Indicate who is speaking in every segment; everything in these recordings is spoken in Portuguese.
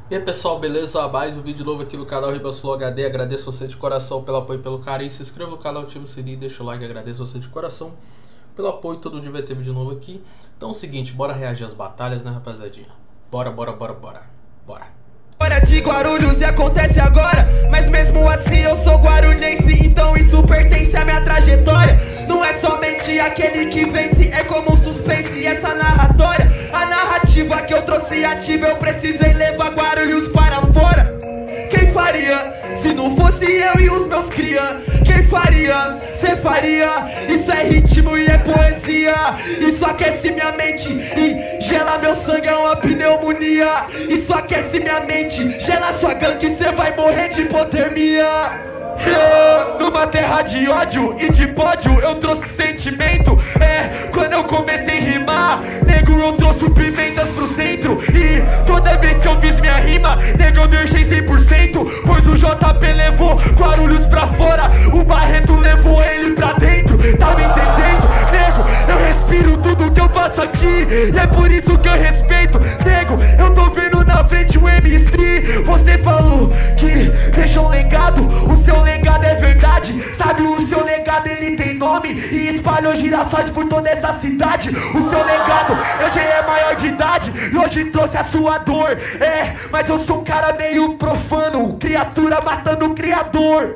Speaker 1: E aí pessoal, beleza? Mais um vídeo novo aqui no canal RibaSlow HD. Agradeço você de coração pelo apoio e pelo carinho. Se inscreva no canal, ativa o sininho, deixa o like. Agradeço você de coração pelo apoio. Todo dia vai ter vídeo novo aqui. Então é o seguinte, bora reagir às batalhas, né rapaziadinha? Bora.
Speaker 2: Hora de Guarulhos e acontece agora, mas mesmo assim eu sou guarulhense, então isso pertence à minha trajetória. Não é somente aquele que vence, é como um suspense essa narratória. A narrativa que eu trouxe ativa, eu precisei levar Guarulhos para fora. Quem faria, se não fosse eu e os meus cria? Quem faria, cê faria? Isso é ritmo e é poesia. Isso aquece minha mente e gela meu sangue, é uma pneumonia. Isso aquece minha mente, gela sua gangue, cê vai morrer de hipotermia. Numa terra de ódio e de pódio eu trouxe sentimento. Quando eu comecei a rimar, nego, eu trouxe pimentas pro centro. E toda vez que eu fiz minha rima, nego, eu deixei 100%. Pois o JP levou Guarulhos pra fora, o Barreto levou ele pra dentro. Tá me entendendo? Nego, eu respiro tudo que eu faço aqui, e é por isso que eu respeito. Nego, eu tô vendo na frente o MC. Você falou que deixou um legado, o seu legado é verdade. Sabe, o seu legado ele tem nome e espalhou girassóis por toda essa cidade. O seu legado hoje é maior de idade e hoje trouxe a sua dor. Mas eu sou um cara meio profano, criatura matando o criador.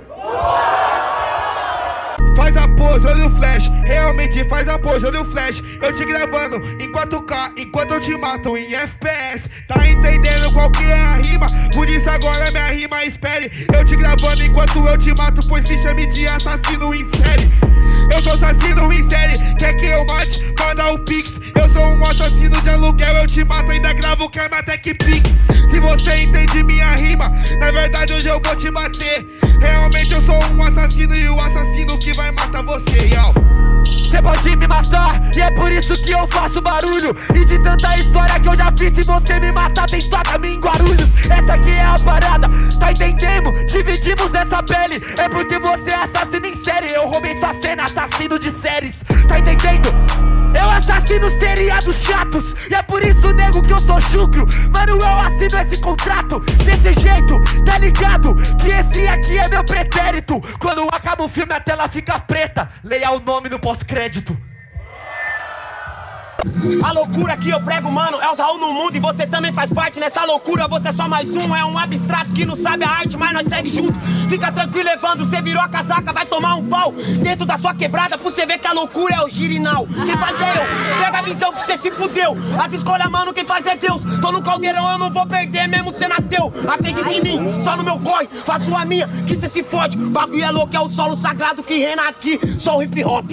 Speaker 2: Faz a pose, olha o flash, realmente faz a pose, olha o flash. Eu te gravando em 4K, enquanto eu te mato em FPS. Tá entendendo qual que é a rima? Por isso agora minha rima espere. Eu te gravando enquanto eu te mato, pois se chame de assassino em série. Eu sou assassino em série, quer que eu mate? Manda o pix. Eu sou um assassino de aluguel, eu te mato, ainda gravo Karmatech Pix. Se você entende minha rima, na verdade hoje eu vou te bater. Realmente eu sou um assassino e o assassino que vai matar você, Cê pode me matar, e é por isso que eu faço barulho. E de tanta história que eu já fiz, se você me matar, tem toca-me em Guarulhos. Essa aqui é a parada, tá entendendo? Dividimos essa pele, é porque você é assassino em série. Eu roubei sua cena, assassino de séries, tá entendendo? Eu assassino seriados chatos, e é por isso, nego, que eu sou chucro. Mano, eu assino esse contrato desse jeito, tá ligado? Que esse aqui é meu pretérito. Quando acaba o filme a tela fica preta, leia o nome no pós-crédito.
Speaker 3: A loucura que eu prego, mano, é o Raul no mundo e você também faz parte nessa loucura. Você é só mais um, é um abstrato que não sabe a arte, mas nós segue junto. Fica tranquilo levando, você virou a casaca, vai tomar um pau dentro da sua quebrada, pra você ver que a loucura é o girinal. Quem faz é eu, pega a visão que você se fudeu. As escolhas, mano, quem faz é Deus. Tô no caldeirão, eu não vou perder mesmo sendo ateu. Acredita em mim, só no meu corre, faço a minha, que cê se fode. Bagulho é louco, é o solo sagrado que reina aqui, só o hip hop.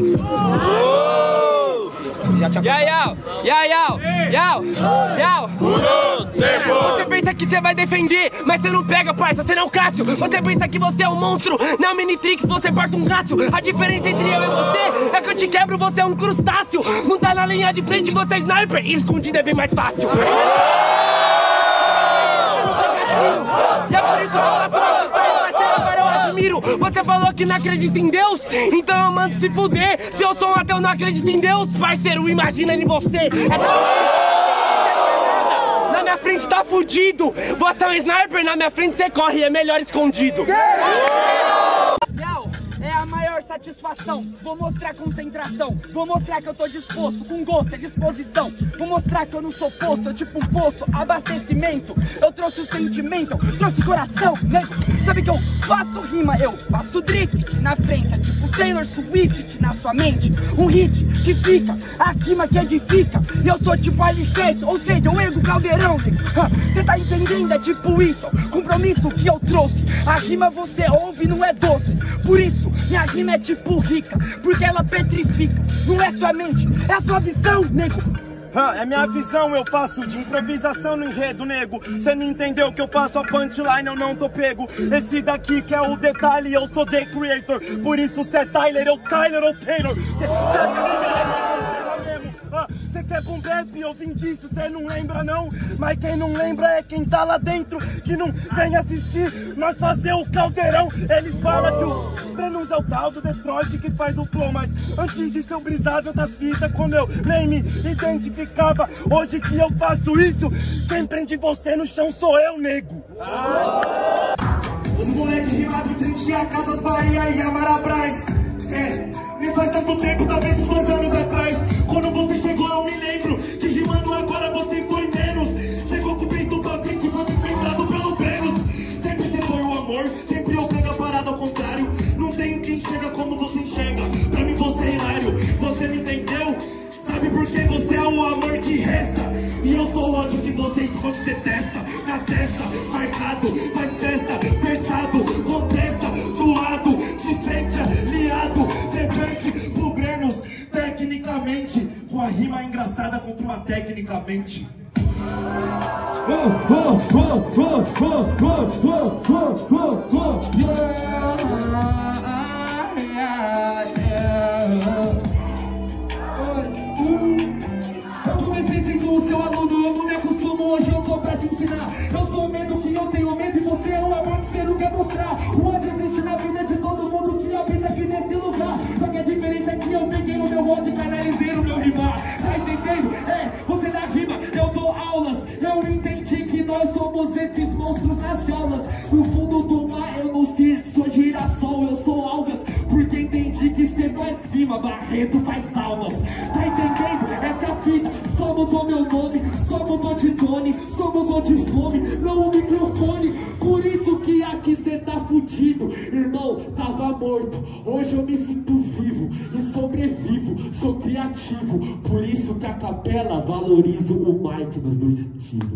Speaker 3: Você pensa que você vai defender, mas você não pega, parça, você não é o Cássio. Você pensa que você é um monstro, não é o Minitrix, você porta um Cássio. A diferença entre eu e você é que eu te quebro, você é um crustáceo. Não tá na linha de frente, você é sniper, e escondido é bem mais fácil. E é por isso que eu faço uma história, parceiro, agora eu admiro. Você falou que não acredita em Deus, então eu mando se fuder. Se eu sou um ateu, não acredito em Deus, parceiro, imagina em você. Na minha frente tá fudido. Você é um sniper, na minha frente você corre, é melhor escondido. É a maior satisfação, vou mostrar concentração. Vou mostrar que eu tô disposto, com gosto, é disposição. Vou mostrar que eu não sou posto, eu tipo um poço, abastecimento. Eu trouxe o sentimento, eu trouxe coração, nego. Sabe que eu faço rima, eu faço drift na frente. É tipo Taylor Swift na sua mente. Um hit que fica, a rima que edifica. E eu sou tipo alicerce, ou seja, eu ergo caldeirão. Cê tá entendendo? É tipo isso, compromisso que eu trouxe. A rima você ouve, não é doce. Por isso, minha rima é tipo rica, porque ela petrifica. Não é sua mente, é a sua visão, nego.
Speaker 4: É minha visão, eu faço de improvisação no enredo, nego. Cê não entendeu que eu faço a punchline, eu não tô pego. Esse daqui que é o detalhe, eu sou The Creator. Por isso cê é Tyler, eu Tyler ou Taylor. Cê que é boom bap, eu vim disso, cê não lembra não? Mas quem não lembra é quem tá lá dentro, que não vem assistir nós fazer o caldeirão. Eles falam que o Brenus é o tal do Detroit que faz o flow, mas antes de ser o brisado das fitas, quando eu nem me identificava, hoje que eu faço isso, quem prende você no chão sou eu, nego.
Speaker 5: Os moleques rimados em frente a Casas Bahia e a Marabras. Nem faz tanto tempo, talvez 2 anos atrás. Quando você chegou eu me lembro que rimando agora você foi menos. Chegou com o peito pra frente, foi desmembrado pelo Brenus. Sempre você foi o amor, sempre eu pego a parada ao contrário. Não tenho quem enxerga como você enxerga, pra mim você é hilário. Você me entendeu? Sabe por que você é o amor que resta? E eu sou o ódio que você esconde, detesta. Na testa, marcado, faz festa, versado, contesta, do lado, de frente, aliado. Cê perde pro Brenus, tecnicamente, com a rima engraçada contra uma tecnicamente.
Speaker 2: Eu comecei sendo o seu aluno, eu não me acostumo, hoje eu tô pra te ensinar. Eu sou o medo que eu tenho medo e você é o amor que você não quer mostrar. O ódio existe na vida de todo mundo que habita aqui nesse lugar. Só que a diferença é que eu peguei o meu ódio e canalizei no meu rimar. Tá entendendo? Você dá rima, eu dou aulas. Eu entendi que nós somos esses monstros nas jaulas. No fundo do mar eu não circo, sou girassol, eu sou algas. Porque entendi que cê faz rima, Barreto faz almas. Tá entendendo? Essa é a fita, só mudou meu nome, só mudou de tone, só mudou de fome, não o microfone. Por isso que aqui cê tá fudido, irmão, tava morto. Hoje eu me sinto vivo e sobrevivo, sou criativo. Por isso que a capela valoriza o mic nos 2 sentidos.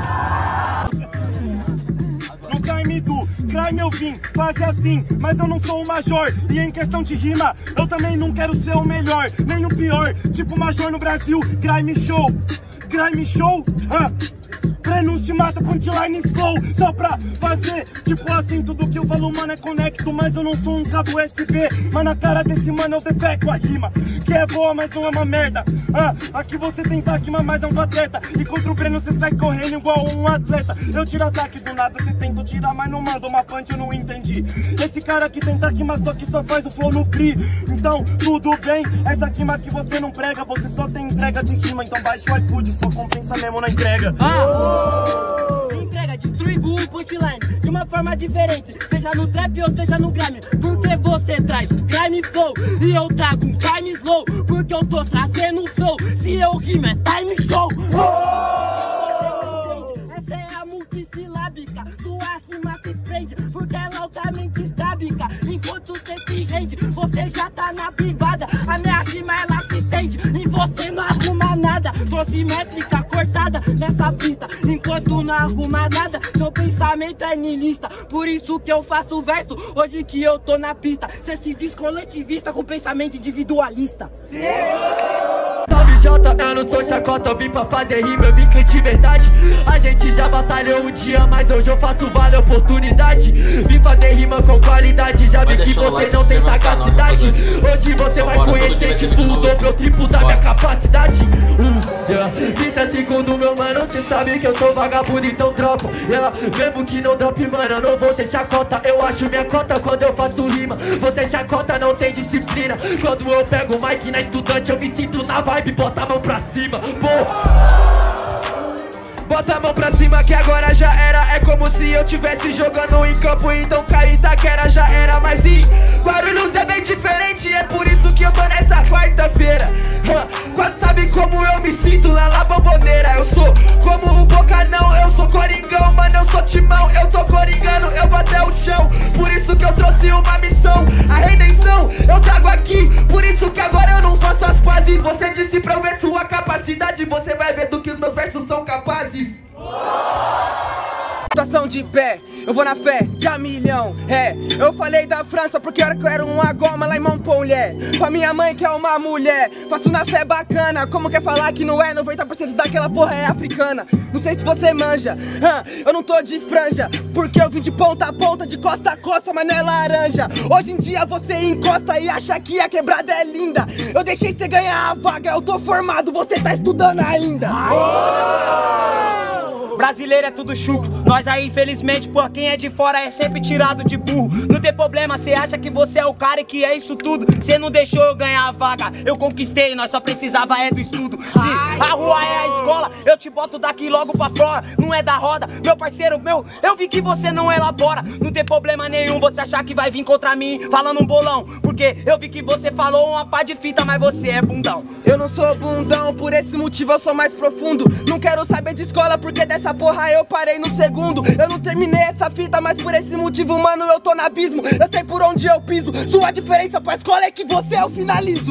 Speaker 4: No crime do crime eu vim fazer assim, mas eu não sou o major. E em questão de rima, eu também não quero ser o melhor, nem o pior. Tipo major no Brasil, crime show. Crime show, Brenus te mata, punchline flow. Só pra fazer, tipo assim, tudo que eu falo, mano, é conecto. Mas eu não sou um cabo USB, mas na cara desse mano eu defeco a rima. Que é boa, mas não é uma merda. Aqui você tenta rimar, mas é um atleta. E contra o Brenus você sai correndo igual um atleta. Eu tiro ataque do nada, você tenta tirar, mas não manda uma punch, eu não entendi. Esse cara que tenta rimar, só que só faz o flow no free. Então, tudo bem, essa rima que você não prega, você só tem entrega de rima. Então baixa o iFood, só compensa mesmo na entrega.
Speaker 3: Entrega, distribui o punchline de uma forma diferente, seja no trap ou seja no grime. Porque você traz grime flow e eu trago um time slow. Porque eu tô trazendo um flow, se eu rimo é time show. Essa é a multissilábica, sua rima se prende, porque ela é altamente estrábica. Enquanto você se rende, você já tá na privada. A minha rima ela se estende e você não arruma nada. Tô simétrica, cortada nessa pista, enquanto não arruma nada. Seu pensamento é niilista, por isso que eu faço verso. Hoje que eu tô na pista, cê se diz coletivista com pensamento individualista.
Speaker 2: Salve Jota, eu não sou chacota, eu vim pra fazer rima, eu vim de verdade. A gente já batalhou um dia, mas hoje eu faço vale a oportunidade. Vim fazer rima com qualidade, já vi que você não tem sagacidade. Hoje você vai conhecer tipo o dobro ou triplo da minha capacidade. 30 segundos, meu mano, cê sabe que eu sou vagabundo, então dropa. Mesmo que não drope, mano, eu não vou ser chacota. Eu acho minha cota quando eu faço rima. Você chacota, não tem disciplina. Quando eu pego o mic na estudante, eu me sinto na vibe, bota a mão pra cima, bota a mão pra cima que agora já era. É como se eu tivesse jogando em campo, então cair Itaquera já era. Mas em Guarulhos é bem diferente, é por isso que eu tô nessa quarta-feira. Quase sabe como eu me sinto lá na bomboneira. Eu sou como o Boca, não, eu sou coringão, mano, eu sou timão. Eu tô coringando, eu vou até o chão. Por isso que eu trouxe uma missão, a redenção eu trago aqui. Por isso que agora eu não faço as pazes. Você disse pra eu ver sua capacidade, você vai ver do que os meus versos são capazes. mão de pé, eu vou na fé de a milhão. É, eu falei da França porque era que eu era uma goma lá em Montpellier. Pra minha mãe que é uma mulher, faço na fé bacana. Como quer falar que não é? 90% daquela porra é africana. Não sei se você manja, eu não tô de franja, porque eu vim de ponta a ponta, de costa a costa, mas não é laranja. Hoje em dia você encosta e acha que a quebrada é linda. Eu deixei você ganhar a vaga, eu tô formado, você tá estudando ainda.
Speaker 3: Brasileiro é tudo chucro, nós aí infelizmente, por quem é de fora é sempre tirado de burro. Não tem problema, cê acha que você é o cara e que é isso tudo. Cê não deixou eu ganhar a vaga, eu conquistei, nós só precisava é do estudo. Se a rua é a escola, eu te boto daqui logo pra fora. Não é da roda, meu parceiro, eu vi que você não elabora. Não tem problema nenhum você achar que vai vir contra mim falando um bolão, porque eu vi que você falou uma pá de fita, mas você é bundão.
Speaker 2: Eu não sou bundão, por esse motivo eu sou mais profundo. Não quero saber de escola porque dessa porra eu parei no segundo. Eu não terminei essa fita, mas por esse motivo, mano, eu tô no abismo. Eu sei por onde eu piso. Sua diferença pra escola é que você eu finalizo.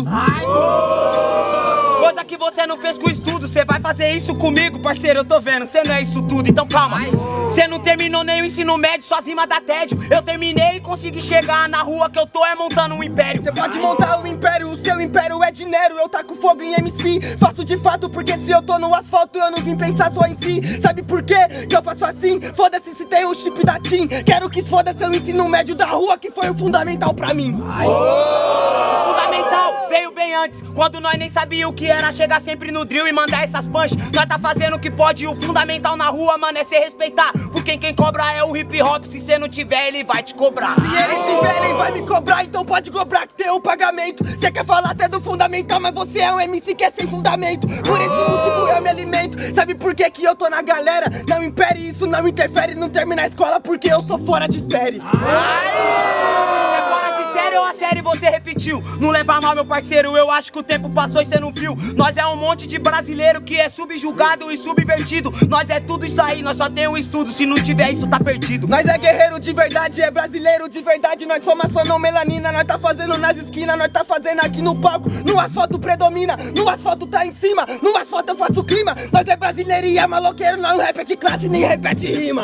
Speaker 3: Coisa que você não fez com o estudo, cê vai fazer isso comigo, parceiro, eu tô vendo, cê não é isso tudo, então calma. Cê não terminou nem o ensino médio, suas rimas dá tédio. Eu terminei e consegui chegar na rua que eu tô montando um império.
Speaker 2: Cê pode montar um império, o seu império é dinheiro. Eu taco fogo em MC, faço de fato, porque se eu tô no asfalto eu não vim pensar só em si. Sabe por quê que eu faço assim? Foda-se se tem o chip da TIM. Quero que foda seu ensino médio da rua, que foi o fundamental pra mim.
Speaker 3: O fundamental veio bem antes, quando nós nem sabia o que era chegar sempre no drill e mandar essas punch. Nós tá fazendo o que pode e o fundamental na rua, mano, é se respeitar. Porque quem cobra é o hip hop, se cê não tiver ele vai te cobrar.
Speaker 2: Se ele tiver ele vai me cobrar, então pode cobrar que tem um pagamento. Cê quer falar até do fundamental, mas você é um MC que é sem fundamento. Por esse motivo eu me alimento. Sabe por que que eu tô na galera? Não impere, isso não interfere, não termina a escola porque eu sou fora de série.
Speaker 3: Sério ou a série você repetiu? Não leva mal, meu parceiro, eu acho que o tempo passou e cê não viu. Nós é um monte de brasileiro que é subjugado e subvertido. Nós é tudo isso aí, nós só tem um estudo. Se não tiver isso, tá perdido.
Speaker 2: Nós é guerreiro de verdade, é brasileiro de verdade. Nós somos maçã melanina, nós tá fazendo nas esquinas, nós tá fazendo aqui no palco. No asfalto predomina, no asfalto tá em cima, no asfalto eu faço clima. Nós é brasileiro e é maloqueiro, não repete classe nem repete rima.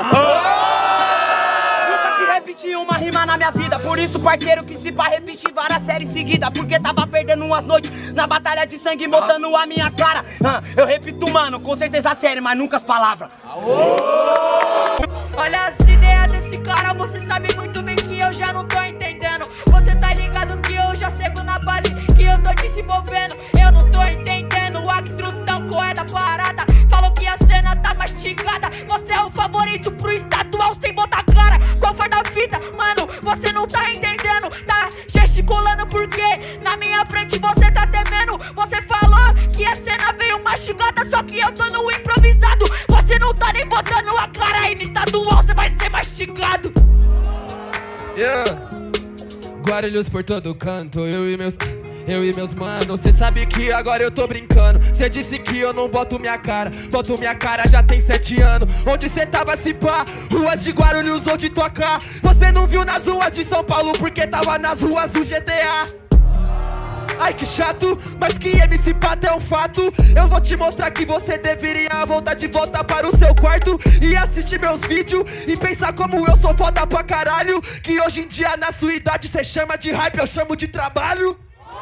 Speaker 3: Repeti uma rima na minha vida, por isso, parceiro, que se pá repetir várias séries seguidas, porque tava perdendo umas noites na batalha de sangue, botando a minha cara. Eu repito, mano, com certeza a série, mas nunca as palavras.
Speaker 6: Olha as ideias desse cara, você sabe muito bem que eu já não tô entendendo. Você tá ligado que eu já chego na base, que eu tô desenvolvendo. Eu não tô entendendo, o Actrutão qual é da parada. Falou que a cena tá mastigada, você é o favorito pro estadual sem botar cara. Qual foi da fita? Mano, você não tá entendendo, tá gesticulando porque na minha frente você tá temendo. Você falou que a cena veio mastigada, só que eu tô no improvisado. Você não tá nem botando a cara aí no estadual, você vai ser mastigado.
Speaker 7: Guarulhos por todo canto, eu e meus manos. Cê sabe que agora eu tô brincando. Cê disse que eu não boto minha cara, boto minha cara já tem 7 anos. Onde cê tava se pá? Ruas de Guarulhos ou de tocar? Você não viu nas ruas de São Paulo porque tava nas ruas do GTA. Ai que chato, mas que MC Pato é um fato. Eu vou te mostrar que você deveria voltar de volta para o seu quarto e assistir meus vídeos e pensar como eu sou foda pra caralho. Que hoje em dia na sua idade cê chama de hype, eu chamo de trabalho.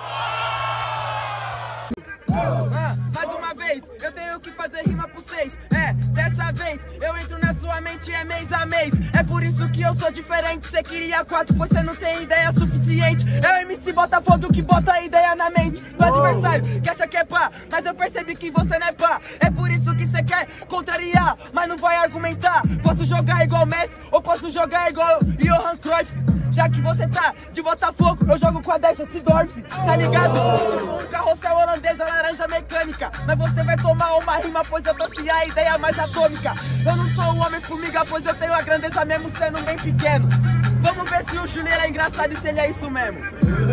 Speaker 2: Mais uma vez, eu tenho que fazer rima por 6. Dessa vez, eu entro na sua mente, é mês a mês. É por isso que eu sou diferente. Cê queria 4, pois cê não tem ideia suficiente. Eu MC Botafogo que bota a ideia na mente do adversário, que acha que é pá, mas eu percebi que você não é pá. É por isso que cê quer contrariar, mas não vai argumentar. Posso jogar igual Messi, ou posso jogar igual Johan Cruyff. Já que você tá de Botafogo, eu jogo com a Deixa Sidorf, tá ligado? Um carrossel holandesa, laranja mecânica. Mas você vai tomar uma rima, pois eu trouxe a ideia mais atômica. Eu não sou um homem formiga, pois eu tenho a grandeza mesmo sendo bem pequeno. Vamos ver se o Juliano é engraçado e se ele é isso mesmo.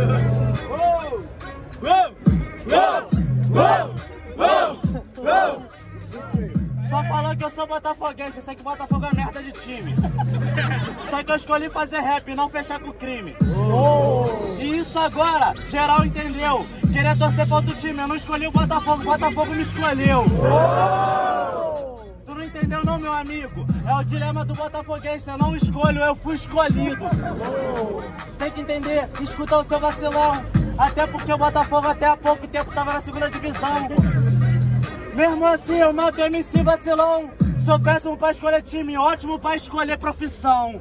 Speaker 4: Só falando que eu sou botafoguense, eu sei que Botafogo é merda de time. Só que eu escolhi fazer rap e não fechar com crime. E isso agora, geral entendeu. Queria torcer pra outro time, eu não escolhi o Botafogo me escolheu. Tu não entendeu? entendeu não, meu amigo? É o dilema do botafoguense, eu não escolho, eu fui escolhido. Tem que entender, escuta o seu vacilão. Até porque o Botafogo até há pouco tempo tava na segunda divisão. Mesmo assim eu mato MC vacilão. Sou péssimo pra escolher time, ótimo pra escolher profissão.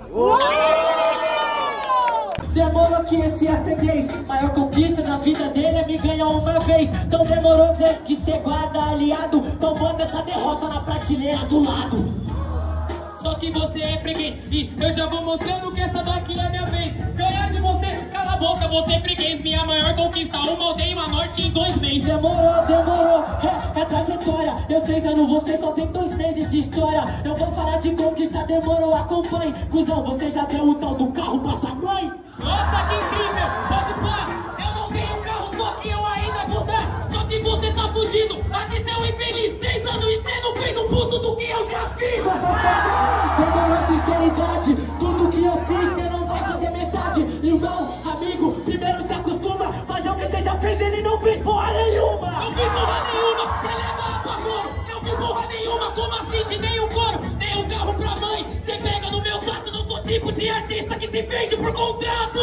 Speaker 8: Demorou que esse é freguês, maior conquista da vida dele é me ganhar uma vez. Então demorou que cê guarda aliado, tomando essa derrota na prateleira do lado.
Speaker 9: Só que você é freguês e eu já vou mostrando que essa daqui é minha vez. Ganhar de você, cala a boca, você é freguês. Minha maior conquista, uma aldeia e uma norte em 2 meses.
Speaker 8: Demorou, é trajetória. Eu 6 anos, você só tem 2 meses de história. Eu vou falar de conquista, demorou, acompanhe. Cusão, você já deu o tal do carro pra sua mãe?
Speaker 9: Nossa, que incrível, pode pá. Eu não tenho carro, só que eu ainda vou dar. Só que você tá fugindo, aqui seu infeliz. 3 anos e você não fez um puto do que eu já fiz.
Speaker 8: Demorou sinceridade, tudo que eu fiz você não vai fazer metade. Irmão, amigo, primeiro se acostuma. Fazer o que você já fez, ele não fez porra nenhuma.
Speaker 9: Eu fiz porra nenhuma, você leva apavoro. Eu fiz porra nenhuma, como assim te dei um couro? Dei um carro pra mãe, você pega no meu prato. Não sou tipo de artista que se vende por contrato.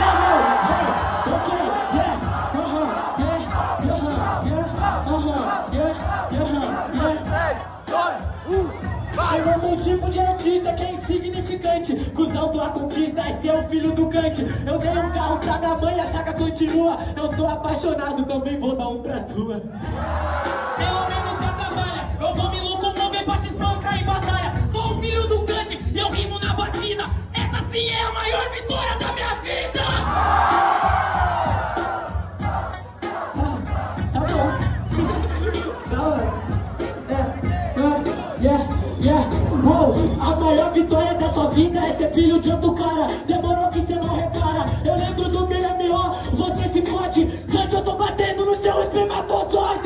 Speaker 8: Eu não sou o tipo de artista que é insignificante. Cusão tua conquista é ser o filho do Kant. Eu dei um carro pra minha mãe, a saga continua. Eu tô apaixonado, também vou dar um pra tua.
Speaker 9: Pelo menos você trabalha, eu vou me locomover pra te espancar em batalha. Sou o filho do Kant e eu rimo na batida. Essa sim é a maior vitória da minha vida.
Speaker 8: Tá bom. Da hora. Wow, a maior vitória da sua vida é ser filho de outro cara. Demorou que você não repara. Eu lembro do meu M.O., você se fode. Cante, eu tô batendo no seu espermatozoide.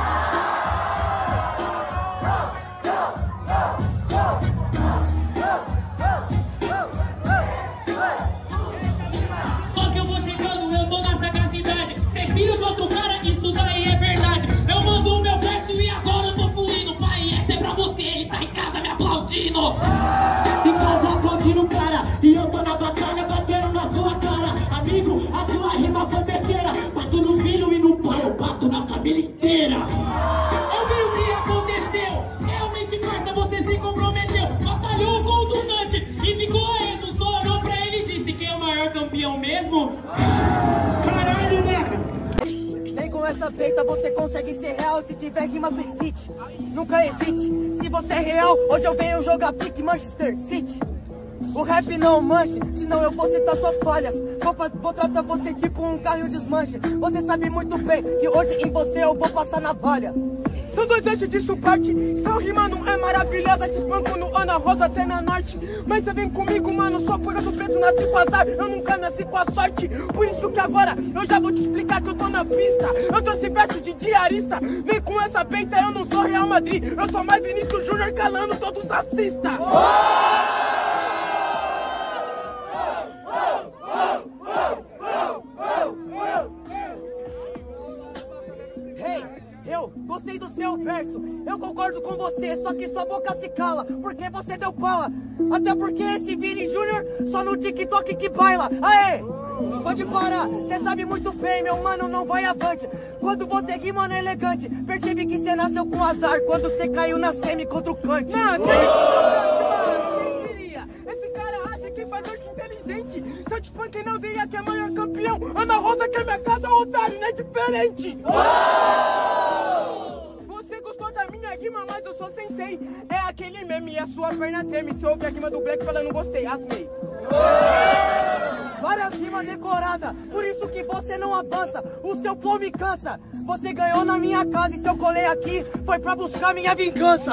Speaker 9: Só que eu vou chegando, eu tô na sagacidade. Ser filho de outro cara, isso daí é verdade. Eu mando o meu verso e agora eu tô fluindo. Pai, essa é pra você, ele tá em casa me aplaudindo.
Speaker 8: Em casa aplaudindo o cara, e eu tô na batalha batendo na sua cara. Amigo, a sua rima foi besteira. Bato no filho e no pai, eu bato na família inteira.
Speaker 9: Eu vi o que aconteceu, realmente parça, você se comprometeu. Batalhou com o Ducante e ficou a esmo. Só olhou pra ele e disse que é o maior campeão mesmo.
Speaker 4: Caralho, mano!
Speaker 2: Nem com essa peita você consegue ser real. Se tiver rima, recite, nunca hesite. Se você é real, hoje eu venho jogar pique Manchester City. O rap não manche, senão eu vou citar suas falhas. Vou tratar você tipo um carro desmanche. Você sabe muito bem que hoje em você eu vou passar navalha.
Speaker 3: São 2 eixos de suporte, sua rima não é maravilhosa. Te espanco no Ana Rosa até na Norte. Mas você vem comigo, mano, só por do preto nasci com azar. Eu nunca nasci com a sorte, por isso que agora eu já vou te explicar que eu tô na pista. Eu trouxe verso de diarista, nem com essa peita eu não sou Real Madrid. Eu sou mais Vinícius Júnior calando todos os racistas.
Speaker 2: Eu gostei do seu verso, eu concordo com você, só que sua boca se cala, porque você deu bala. Até porque esse Vini Júnior só no TikTok que baila. Aê! Pode parar, cê sabe muito bem, meu mano, não vai avante. Quando você rima no elegante, percebe que cê nasceu com azar. Quando cê caiu na semi contra o Kant.
Speaker 3: Não, quem diria? Esse cara acha que faz verso inteligente. Se eu te espanquei na aldeia que é maior campeão, Ana Rosa que é minha casa, otário, não é diferente. Você gostou da minha rima, mas eu sou sensei. É aquele meme, a sua perna treme. Se ouve a rima do Black falando gostei, asmei.
Speaker 2: Várias rimas decoradas, por isso que você não avança. O seu flow me cansa. Você ganhou na minha casa e se eu colei aqui foi pra buscar minha vingança.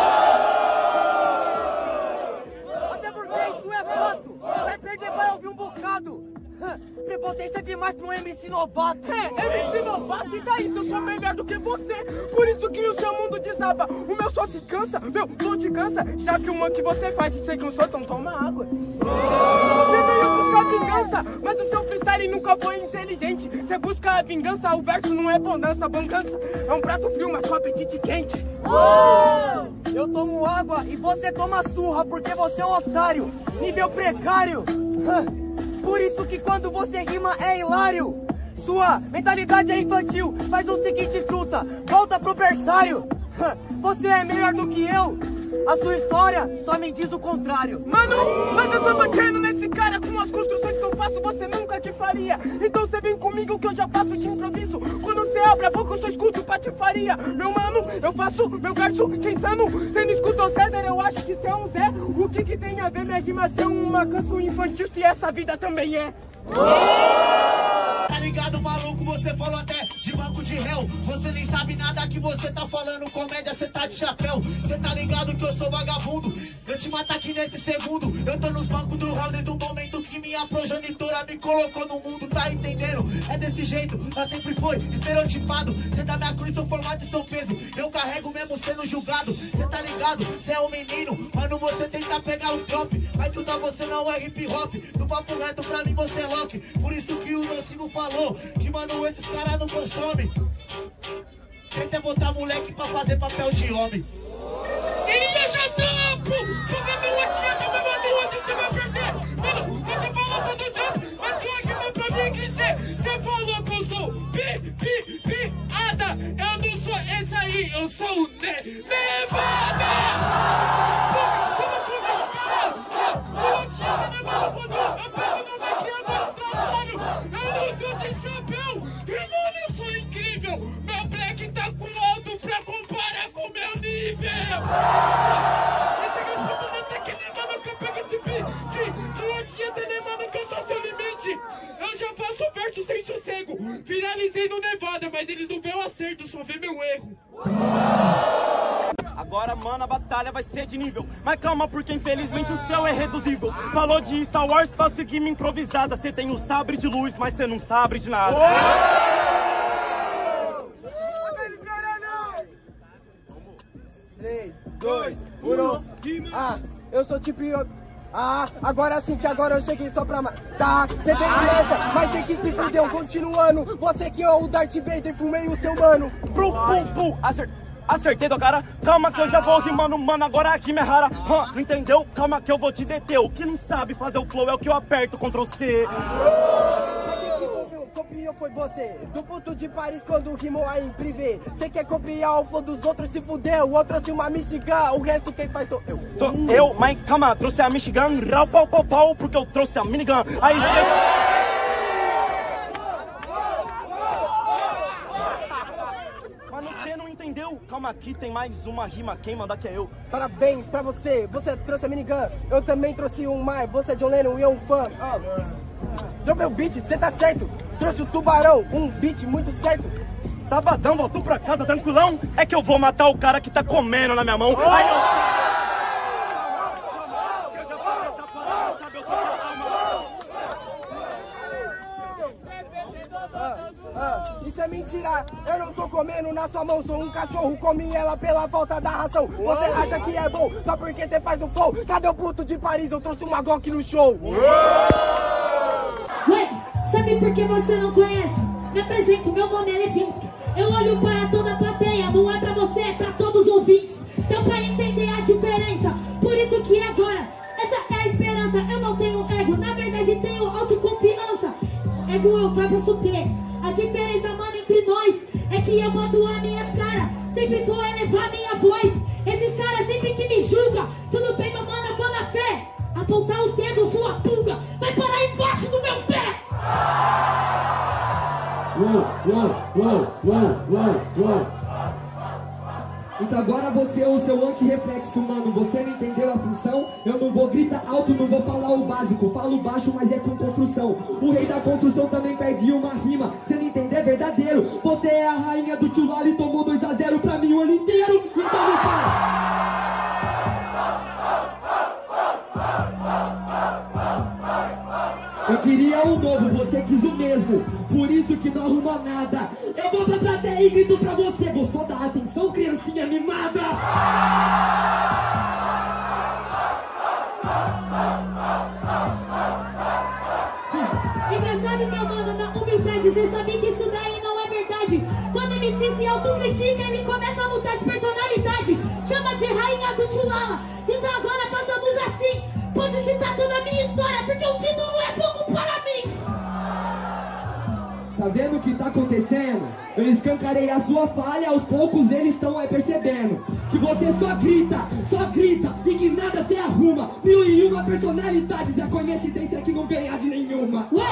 Speaker 2: Até porque isso é fato. Vai perder, vai ouvir um bocado. Prepotência demais pra um MC novato.
Speaker 3: MC novato, e daí se eu sou melhor do que você? Por isso que o seu mundo desaba. O meu só se cansa, meu flow te cansa. Já que o man que você faz se sei que eu sou, então toma água. Você veio buscar vingança, mas o seu freestyle nunca foi inteligente. Você busca a vingança, o verso não é bonança. Bancança é um prato frio, mas com apetite quente.
Speaker 8: Eu tomo água e você toma surra porque você é um otário, nível precário. Por isso que quando você rima é hilário. Sua mentalidade é infantil, faz o seguinte, truta, volta pro berçário. Você é melhor do que eu, a sua história só me diz o contrário.
Speaker 3: Mano, mas eu tô batendo nesse cara com as construções que eu faço, você nunca que faria. Então você vem comigo que eu já faço de improviso. Quando você abre a boca eu só escuto patifaria. Meu mano, eu faço meu verso, que insano. Cê não escuta o César, eu acho que cê é um Zé. O que tem a ver minha rima ser uma canção infantil se essa vida também é?
Speaker 5: Tá ligado, maluco? Você falou até de banco de réu. Você nem sabe nada que você tá falando. Comédia, cê tá de chapéu. Cê tá ligado que eu sou vagabundo. Eu te mato aqui nesse segundo. Eu tô nos bancos do round do momento que minha progenitora me colocou no mundo. Tá entendendo? É desse jeito, mas sempre foi estereotipado. Cê dá minha cruz, seu formato e seu peso. Eu carrego mesmo sendo julgado. Cê tá ligado? Cê é um menino. Mano, você tenta pegar o drop. Mas tudo a você não é hip hop. No papo reto pra mim você é lock. Por isso que o Nocivo falou que, mano, esses caras não consomem. Tenta botar moleque pra fazer papel de homem.
Speaker 3: Ele deixa trampo, porque não adianta me mandar onde você vai perder. Mano, você falou só do trampo, mas sua rima pra mim crescer. Você falou que eu sou piada, eu não sou esse aí, eu sou o Nevada. Não adianta me mandar quando eu pego no daqui agora trabalho. Eu não tô de chapéu, e mano, eu sou incrível. Meu black tá com alto pra comparar com meu nível. Esse aqui é o que nem mano que eu pego esse beat. Não adianta nem mano que eu sou seu limite. Eu já faço verso sem sossego. Viralizei no Nevada, mas eles não vê o acerto, só vê meu erro.
Speaker 4: Agora, mano, a batalha vai ser de nível. Mas calma, porque infelizmente o céu é reduzível. Falou de Star Wars, faz seguir-me improvisada. Cê tem o sabre de luz, mas cê não sabe de nada.
Speaker 8: 3, 2, 1. Eu sou tipo... agora sim que agora eu cheguei só pra matar. Cê tem criança, mas tem que se fudeu. Continuando, você que é o Darth Vader, fumei o seu mano.
Speaker 4: Acertei do cara, calma que eu já vou rimando, mano, agora aqui me rara. Não entendeu? Calma que eu vou te deter. O que não sabe fazer o flow é o que eu aperto Ctrl C.
Speaker 8: Mas quem que copiou foi você. Do ponto de Paris quando rimou aí em privê. Cê quer copiar o flow dos outros, se fudeu. O outro trouxe uma Michigan, o resto quem faz sou eu.
Speaker 4: Sou eu, mas calma, trouxe a Michigan, rau, pau, porque eu trouxe a minigun. Aí... Você não entendeu? Calma aqui, tem mais uma rima, quem mandar que é eu.
Speaker 8: Parabéns pra você, você trouxe a minigun. Eu também trouxe um mais, você é John Lennon e eu um fã. Dropei o beat, cê tá certo. Trouxe o tubarão, um beat muito certo.
Speaker 4: Sabadão, voltou pra casa tranquilão. É que eu vou matar o cara que tá comendo na minha mão. Aí eu...
Speaker 8: Isso é mentira, eu não tô comendo na sua mão. Sou um cachorro, comi ela pela falta da ração. Você acha que é bom só porque você faz o flow? Cadê o puto de Paris? Eu trouxe uma Glock no show.
Speaker 6: Ué, sabe por que você não conhece? Me apresento, meu nome é Levinsky. Eu olho para toda a plateia, não é pra você, é pra todos os ouvintes. Então pra entender a diferença, por isso que agora, essa é a esperança. Eu não tenho ego, na verdade tenho autoconfiança. Ego eu posso ter. A diferença, mano, entre nós é que eu boto as minhas caras, sempre vou elevar minha voz. Esses caras sempre que me julgam, tudo bem, meu mano, eu vou na fé. Apontar o dedo, sua pulga, vai parar embaixo do meu pé.
Speaker 10: Então agora você é o seu anti-reflexo, mano. Você não entendeu a função? Eu não vou gritar alto, não vou falar o básico. Falo baixo, mas é com construção. O rei da construção também perde uma rima. Você não entender, é verdadeiro. Você é a rainha do Tchulali, tomou 2-0 pra mim o ano inteiro. Então não para. Eu queria um novo, você quis o mesmo. Por isso que não arruma nada. Eu vou pra plateia e grito pra você. Gostou da atenção, criancinha mimada?
Speaker 6: Engraçado, meu mano, na humildade, você sabe que isso daí não é verdade. Quando me MC se autocritica, ele começa a mudar de personalidade. Chama de rainha do Tchulala. Então agora façamos assim. Pode citar toda a minha história, porque o título é pouco para mim.
Speaker 10: Tá vendo o que tá acontecendo? Eu escancarei a sua falha, aos poucos eles estão percebendo que você só grita, e que nada se arruma. 1001 personalidades, e a coincidência é que não ganha de nenhuma. Ué!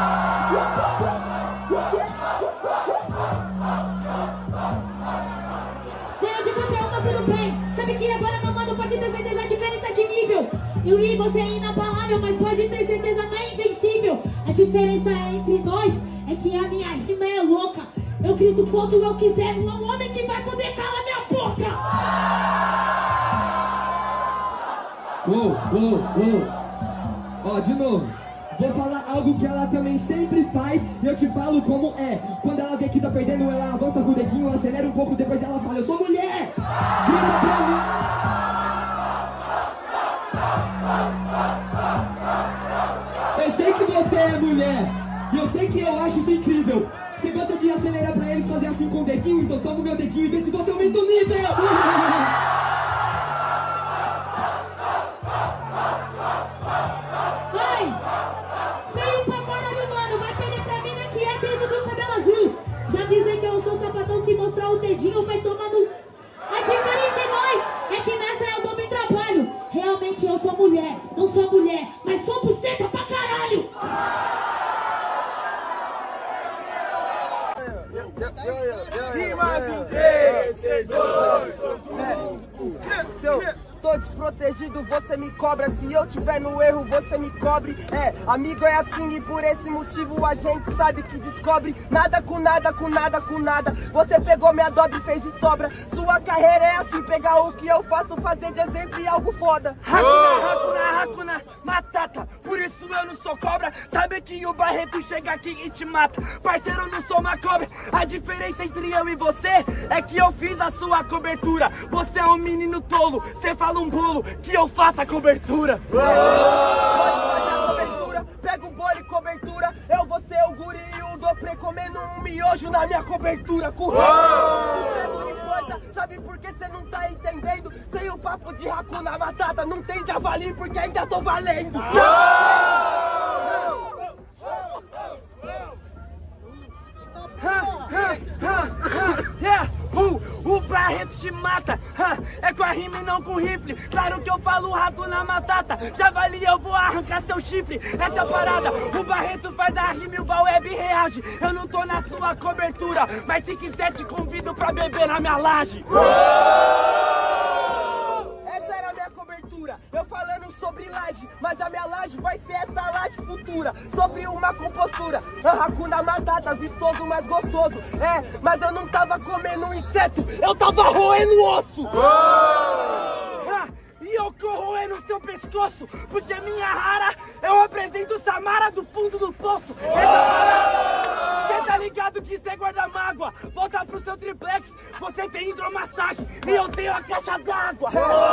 Speaker 6: Ganhou de qualquer uma, tudo bem. Sabe que agora, meu mano, pode ter certeza a diferença de nível. Eu e você é inabalável, mas pode ter certeza não é invencível. A diferença entre nós é que a minha rima é louca. Eu grito quando eu quiser, não é um homem que vai poder calar minha boca.
Speaker 10: Ó, de novo. Vou falar algo que ela também sempre faz, e eu te falo como é. Quando ela vê que tá perdendo, ela avança com o dedinho, acelera um pouco, depois ela fala: eu sou mulher! Grita pra mim! Eu sei que você é mulher, e eu sei que eu acho isso incrível. Você gosta de acelerar pra eles fazer assim com o dedinho, então toma o meu dedinho e vê se você aumenta o nível!
Speaker 6: Veio pra caralho, mano, vai perder pra mim, que é dentro do cabelo azul. Já avisei que eu sou sapatão, se mostrar o dedinho vai tomar no... A diferença em nós é que nessa eu dou meu trabalho. Realmente eu sou mulher, não sou mulher, mas sou buceta pra caralho.
Speaker 2: Rimas um vencedor. Se eu tô desprotegido, você me cobra. Se eu tiver no erro, você me cobre. Amigo é assim e por esse motivo a gente sabe que descobre. Nada com nada, com nada, com nada. Você pegou minha dobra e fez de sobra. Sua carreira é assim, pegar o que eu faço, fazer de exemplo e algo foda.
Speaker 9: Hakuna, Hakuna, Hakuna, Matata. Por isso eu não sou cobra. Sabe que o Barreto chega aqui e te mata. Parceiro, eu não sou uma cobra. A diferença entre eu e você é que eu fiz a sua cobertura. Você é um menino tolo, você fala um bolo que eu faço a cobertura.
Speaker 2: Pode fazer a cobertura, pega o bolo e cobertura. Eu vou ser o guri e o Dopré comendo um miojo na minha cobertura. Não importa, sabe por que você não tá entendendo? Sem o papo de Hakuna Matata, não tem javali porque ainda tô valendo.
Speaker 9: O Barreto te mata, é com a rima e não com rifle. Claro que eu falo Hakuna Matata, javali eu vou arrancar seu chifre. Essa é a parada, o Barreto faz a rima e o Baweb reage. Eu não tô na sua cobertura, mas se quiser te convido pra beber na minha laje.
Speaker 2: Essa era a minha cobertura, eu falando sobre laje, mas a minha laje vai ser essa laje futura. Sobre uma compostura, Hakuna Matata, vistoso, mas gostoso. Mas eu não tava comendo um inseto, eu tava roendo osso.
Speaker 9: E eu corroendo seu pescoço, porque minha rara, eu apresento Samara do fundo do poço. Cê tá ligado que cê guarda mágoa. Volta pro seu triplex, você tem hidromassagem e eu tenho a caixa d'água.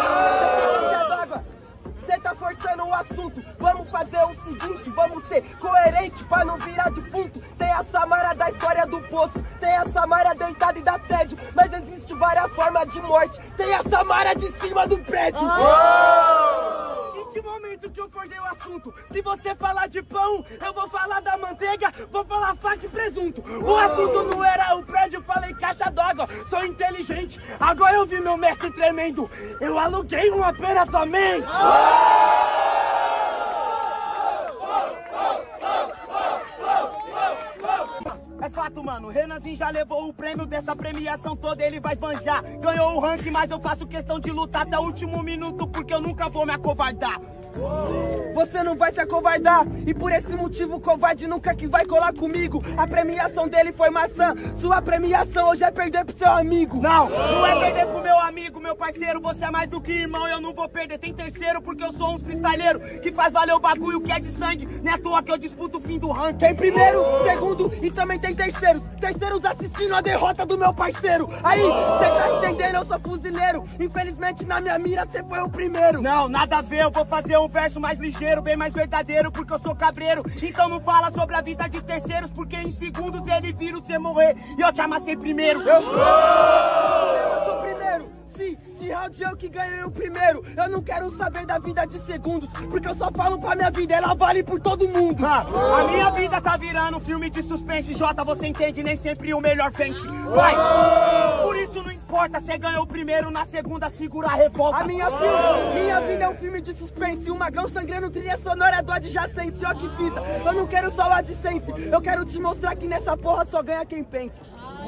Speaker 2: Você tá forçando o assunto, vamos fazer o seguinte, vamos ser coerente pra não virar defunto. Tem a Samara da história do poço, tem a Samara deitada e da TED, mas existe várias formas de morte. Tem a Samara de cima do prédio.
Speaker 9: Em que momento que eu cortei o assunto? Se você falar de pão, eu vou falar da manteiga, vou falar faca e presunto. O assunto não era o prédio, falei caixa d'água. Sou inteligente, agora eu vi meu mestre tremendo. Eu aluguei uma pena somente.
Speaker 11: É fato, mano, Renanzinho já levou o prêmio dessa premiação toda, ele vai esbanjar. Ganhou o ranking, mas eu faço questão de lutar até o último minuto, porque eu nunca vou me acovardar.
Speaker 2: Você não vai se acovardar, e por esse motivo o covarde nunca que vai colar comigo. A premiação dele foi maçã, sua premiação hoje é perder pro seu amigo.
Speaker 11: Não, não é perder pro meu amigo, meu parceiro, você é mais do que irmão, eu não vou perder. Tem terceiro porque eu sou um freestyleiro que faz valer o bagulho que é de sangue. Não é à toa que eu disputo o fim do ranking.
Speaker 2: Tem primeiro, segundo e também tem terceiros. Terceiros assistindo a derrota do meu parceiro. Aí, cê tá entendendo, eu sou fuzileiro. Infelizmente na minha mira cê foi o primeiro.
Speaker 11: Não, nada a ver, eu vou fazer um verso mais ligeiro, bem mais verdadeiro, porque eu sou cabreiro. Então não fala sobre a vida de terceiros, porque em segundos ele vira você morrer e eu te amassei primeiro.
Speaker 9: Eu sou primeiro, sim, de round eu que ganhei o primeiro. Eu não quero saber da vida de segundos, porque eu só falo pra minha vida, ela vale por todo mundo.
Speaker 11: A minha vida tá virando um filme de suspense. Jota, você entende, nem sempre o melhor vence. Vai! Por isso não importa, você ganhou o primeiro, na segunda segura a revolta.
Speaker 9: A minha vida é um filme de suspense. Um magão sangrando, trilha sonora do adjacência. Ó que fita, eu não quero só o AdSense, eu quero te mostrar que nessa porra só ganha quem pensa.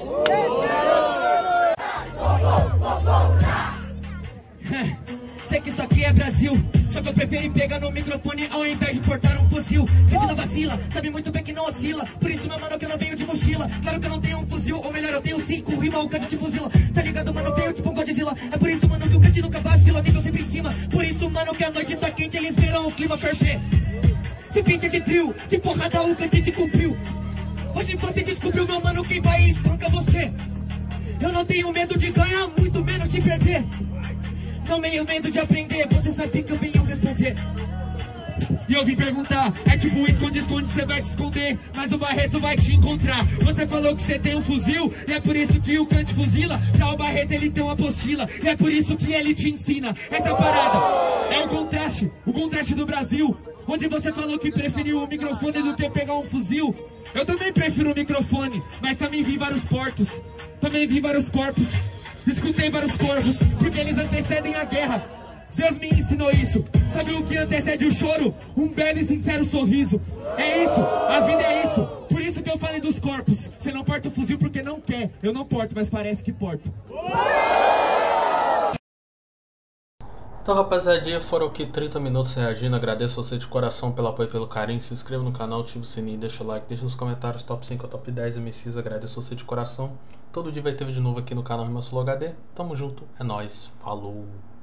Speaker 12: Sei que isso aqui é Brasil, só que eu prefiro pegar no microfone ao invés de portar um fuzil. Gente não vacila, sabe muito bem que não oscila. Por isso, meu mano, que eu não venho de mochila. Claro que eu não tenho um fuzil, ou melhor, eu tenho 5 rima, o cante te fuzila. Tá ligado, mano, eu venho tipo um Godzilla. É por isso, mano, que o cante nunca vacila, nível sempre em cima. Por isso, mano, que a noite tá quente, eles viram o clima ferver. Se pinta de trio, de porrada o cante te cumpriu. Hoje você descobriu, meu mano, quem vai espancar você. Eu não tenho medo de ganhar, muito menos de perder. Não tenho medo de aprender, você sabe que eu venho responder.
Speaker 7: E eu vim perguntar, é tipo esconde-esconde, você vai te esconder, mas o Barreto vai te encontrar. Você falou que você tem um fuzil, e é por isso que o Kant fuzila. Já o Barreto ele tem uma apostila, e é por isso que ele te ensina. Essa parada é o contraste do Brasil. Onde você falou que preferiu o microfone do que pegar um fuzil. Eu também prefiro o microfone, mas também vi vários portos, também vi vários corpos. Escutei vários corvos, porque eles antecedem a guerra. Zeus me ensinou isso. Sabe o que antecede o choro? Um belo e sincero sorriso. É isso, a vida é isso. Por isso que eu falei dos corpos. Você não porta o fuzil porque não quer. Eu não porto, mas parece que porto.
Speaker 1: Então, rapaziadinha, foram aqui 30 minutos reagindo. Agradeço você de coração pelo apoio e pelo carinho. Se inscreva no canal, ative o sininho, deixa o like, deixa nos comentários top 5 ou top 10 MCs. Agradeço você de coração. Todo dia vai ter vídeo novo aqui no canal Rima Sul HD. Tamo junto, é nóis, falou!